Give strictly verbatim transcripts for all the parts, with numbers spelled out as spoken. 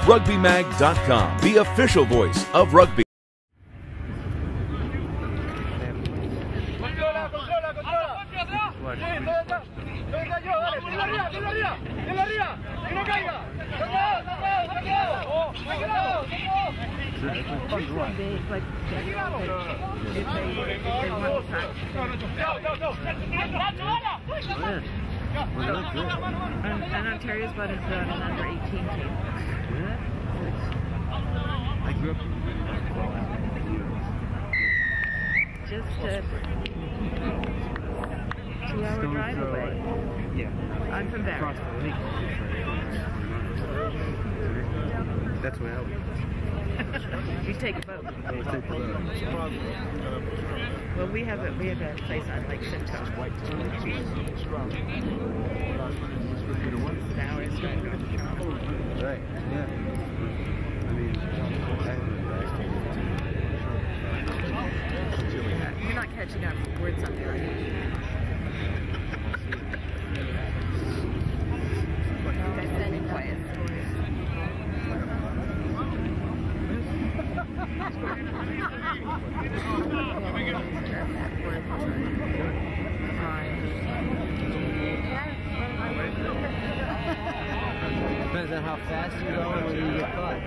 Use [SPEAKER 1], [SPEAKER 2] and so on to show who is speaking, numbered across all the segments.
[SPEAKER 1] rugby mag dot com, the official voice of rugby.
[SPEAKER 2] And, and Ontario's about an under eighteen team.
[SPEAKER 3] I grew up
[SPEAKER 2] Just a two-hour drive away.
[SPEAKER 3] Yeah.
[SPEAKER 2] I'm from Barrie.
[SPEAKER 3] Across the lake. That's where I was.
[SPEAKER 2] You take a boat.
[SPEAKER 3] I was taking the boat.
[SPEAKER 2] Well, we have a we have a place on Lake Simcoe. An hour's drive north of Toronto.
[SPEAKER 3] Right. Yeah. I mean,
[SPEAKER 2] You're not catching our words on there, are you? You guys standing quiet.
[SPEAKER 3] depends on how fast you go and whether you get caught.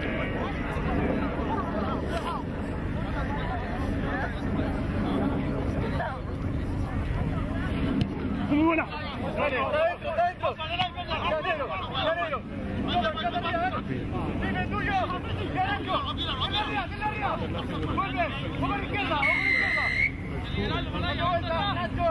[SPEAKER 4] Muy buena. Dale, adentro, adentro. Vive tuyo. Derecho. Arriba, arriba. Vuelve. Ojo a la izquierda, ojo a la izquierda. Nacho,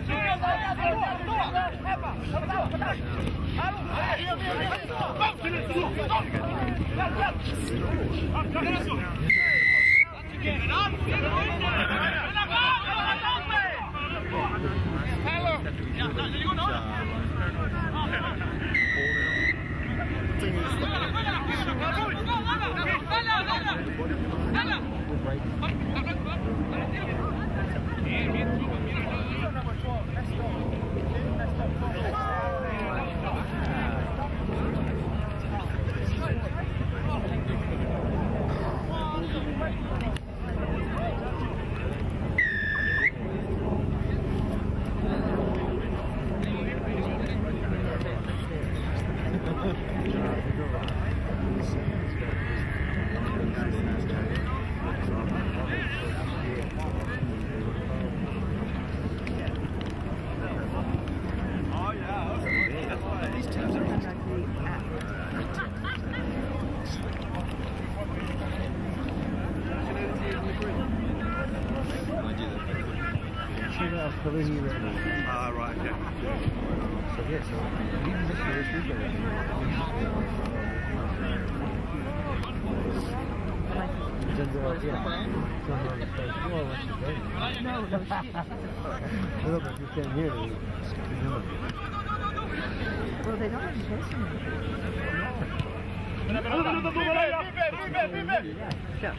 [SPEAKER 3] Kalihi Rugby.
[SPEAKER 4] Ah, right, okay.
[SPEAKER 3] So yes, so even this year, this weekend. Well, yeah. Well, what's the thing?
[SPEAKER 2] No, no, she,
[SPEAKER 3] No, but you can't hear me.
[SPEAKER 2] well, they don't have to listen. Yeah.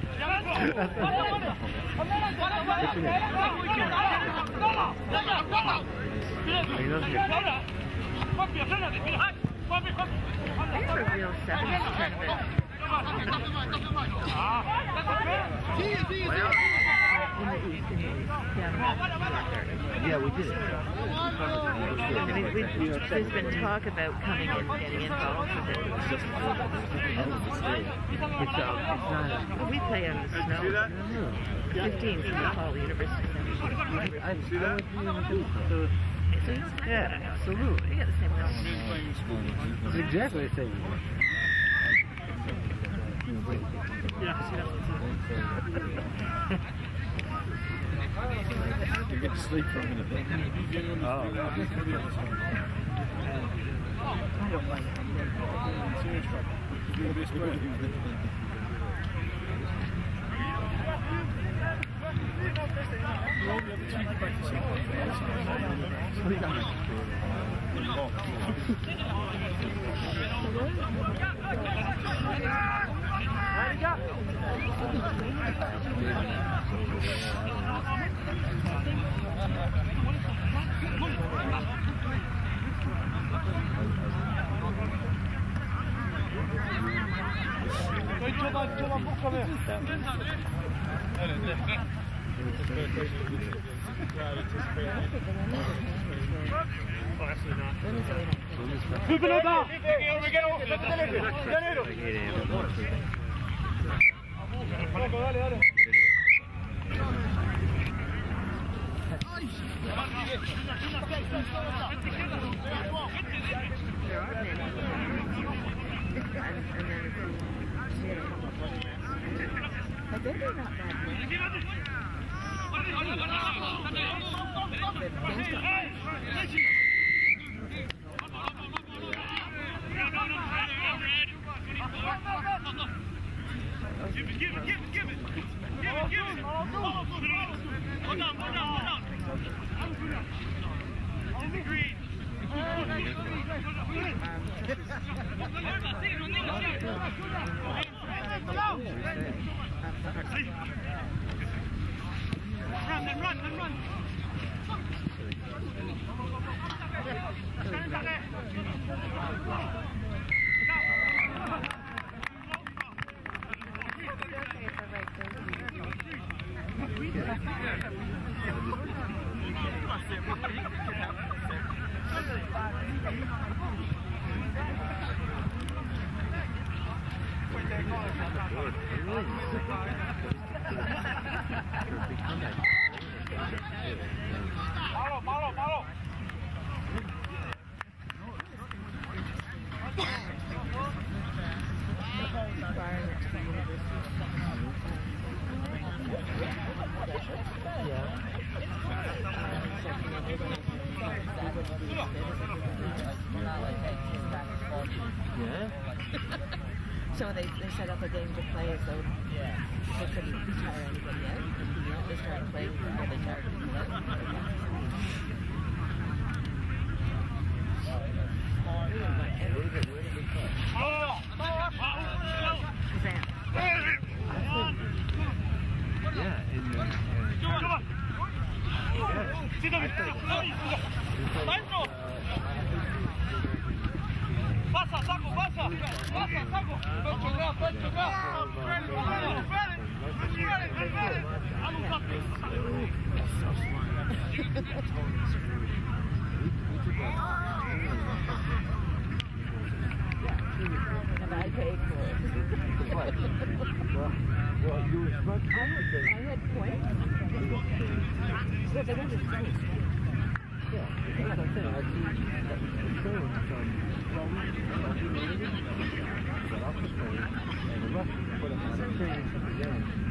[SPEAKER 2] These are real sevens tournaments. In the east, in the east.
[SPEAKER 3] Yeah, we did.
[SPEAKER 2] I mean, we, there's been talk about coming in and getting involved with it.
[SPEAKER 3] It's just, it's, uh, it's not,
[SPEAKER 2] Well, we play on the snow. fifteen from the Paul University.
[SPEAKER 3] I, I, I would be so, yeah, absolutely.
[SPEAKER 2] We got the same level.
[SPEAKER 3] It's exactly the same.
[SPEAKER 4] You get to sleep for a minute.
[SPEAKER 3] Oh.
[SPEAKER 4] I don't like it. Serious trouble. It's going to be a spread.
[SPEAKER 2] So they, they set up a game to play as though they couldn't retire anybody out. And they started playing before they tired people out.
[SPEAKER 3] Yeah, in the...
[SPEAKER 4] Pasa, saco, pasa, pasa, saco. Pecho atrás, pecho atrás.
[SPEAKER 2] And I paid for it.
[SPEAKER 3] Well, you were smart.
[SPEAKER 2] I had points. But they went to school.
[SPEAKER 3] Yeah, that's what I'm saying. I see that the train from got off the train and the Russians put them on a train to the game.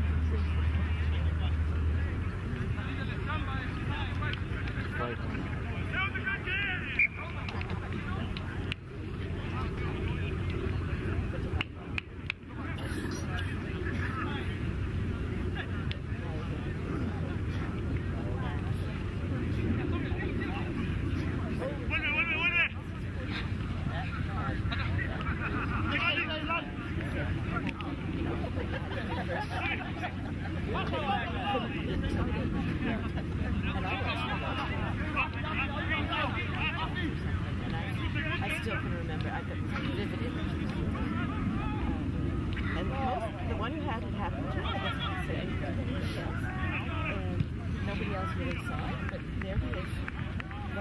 [SPEAKER 3] Right.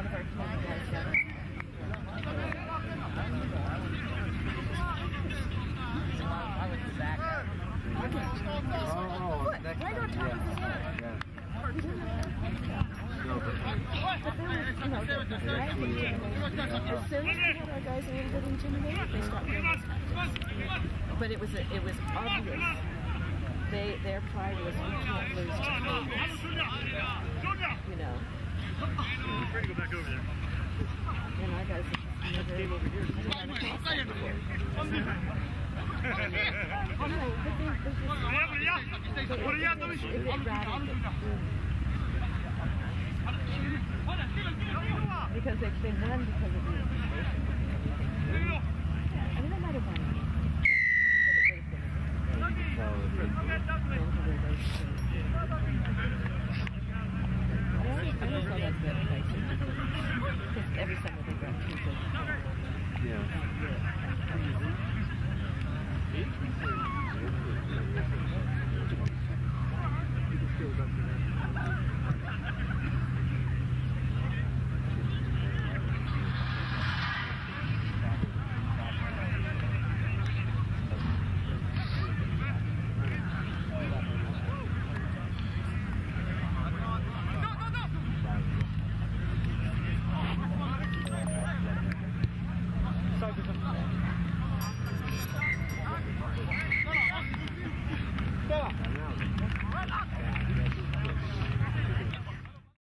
[SPEAKER 2] one of our Canadian guys got it.
[SPEAKER 3] I was the back.
[SPEAKER 2] Oh, foot, right on top of his head.
[SPEAKER 3] Yeah.
[SPEAKER 2] But there was, you know, the drag intimidation. As soon as we had our guys a little bit intimidated, they stopped doing those tactics. But it was, a, it was obvious. They, their pride was, we can't lose to Canadians. You know.
[SPEAKER 4] We're trying to go back over there.
[SPEAKER 2] And our guys have never over here. Oh, no, but they, they just, if it rattled them. Because they, they won because of the intimidation.